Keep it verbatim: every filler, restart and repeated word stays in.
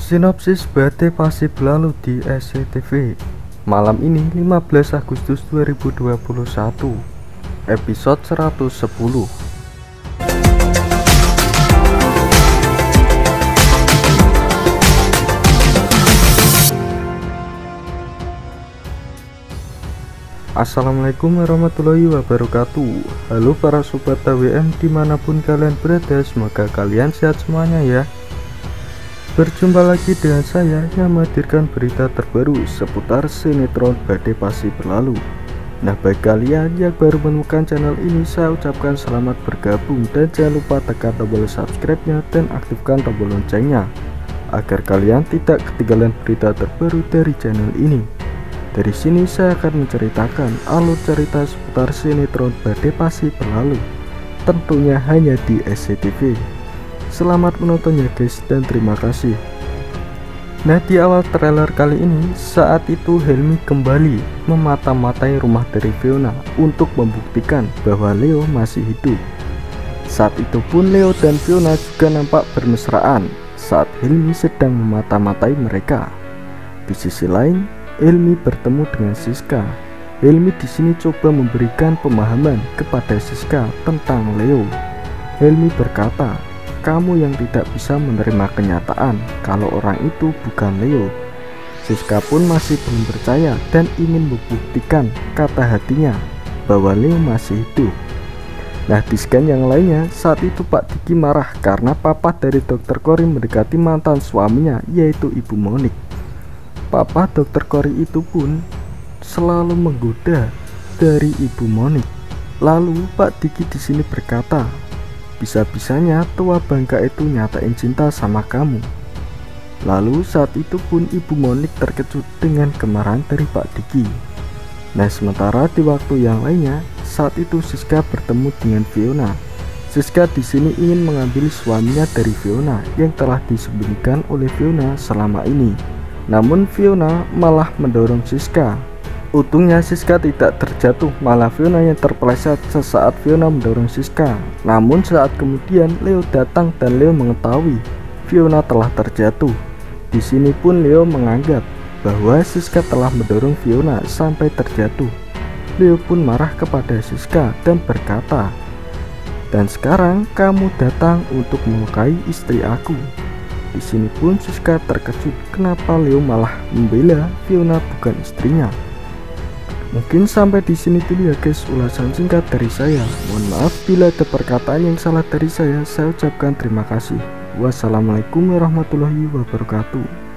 Sinopsis Badai Pasti Berlalu di S C T V malam ini lima belas Agustus dua ribu dua puluh satu, episode seratus sepuluh. Assalamualaikum warahmatullahi wabarakatuh. Halo para sobat T W M dimanapun kalian berada, semoga kalian sehat semuanya ya. Berjumpa lagi dengan saya yang menghadirkan berita terbaru seputar sinetron Badai Pasti Berlalu. Nah, bagi kalian yang baru menemukan channel ini, saya ucapkan selamat bergabung dan jangan lupa tekan tombol subscribe-nya dan aktifkan tombol loncengnya agar kalian tidak ketinggalan berita terbaru dari channel ini. Dari sini saya akan menceritakan alur cerita seputar sinetron Badai Pasti Berlalu, tentunya hanya di S C T V. Selamat menontonnya guys, dan terima kasih. Nah, di awal trailer kali ini, saat itu Helmi kembali memata-matai rumah dari Fiona untuk membuktikan bahwa Leo masih hidup. Saat itu pun Leo dan Fiona juga nampak bermesraan saat Helmi sedang memata-matai mereka. Di sisi lain, Helmi bertemu dengan Siska. Helmi di sini coba memberikan pemahaman kepada Siska tentang Leo. Helmi berkata, "Kamu yang tidak bisa menerima kenyataan kalau orang itu bukan Leo." Siska pun masih belum percaya dan ingin membuktikan kata hatinya bahwa Leo masih hidup. Nah, di scan yang lainnya, saat itu Pak Diki marah karena papa dari dokter Kori mendekati mantan suaminya, yaitu Ibu Monik. Papa dokter Kori itu pun selalu menggoda dari Ibu Monik. Lalu Pak Diki di sini berkata, "Bisa-bisanya tua bangka itu nyatain cinta sama kamu." Lalu saat itu pun Ibu Monik terkejut dengan kemarahan dari Pak Diki. Nah, sementara di waktu yang lainnya, saat itu Siska bertemu dengan Fiona. Siska di sini ingin mengambil suaminya dari Fiona yang telah disembunyikan oleh Fiona selama ini. Namun Fiona malah mendorong Siska. Untungnya Siska tidak terjatuh, malah Fiona yang terpeleset sesaat Fiona mendorong Siska. Namun saat kemudian Leo datang dan Leo mengetahui Fiona telah terjatuh. Di sini pun Leo menganggap bahwa Siska telah mendorong Fiona sampai terjatuh. Leo pun marah kepada Siska dan berkata, "Dan sekarang kamu datang untuk melukai istri aku." Di sini pun Siska terkejut kenapa Leo malah membela Fiona bukan istrinya. Mungkin sampai di sini dulu ya guys ulasan singkat dari saya. Mohon maaf bila ada perkataan yang salah dari saya. Saya ucapkan terima kasih. Wassalamualaikum warahmatullahi wabarakatuh.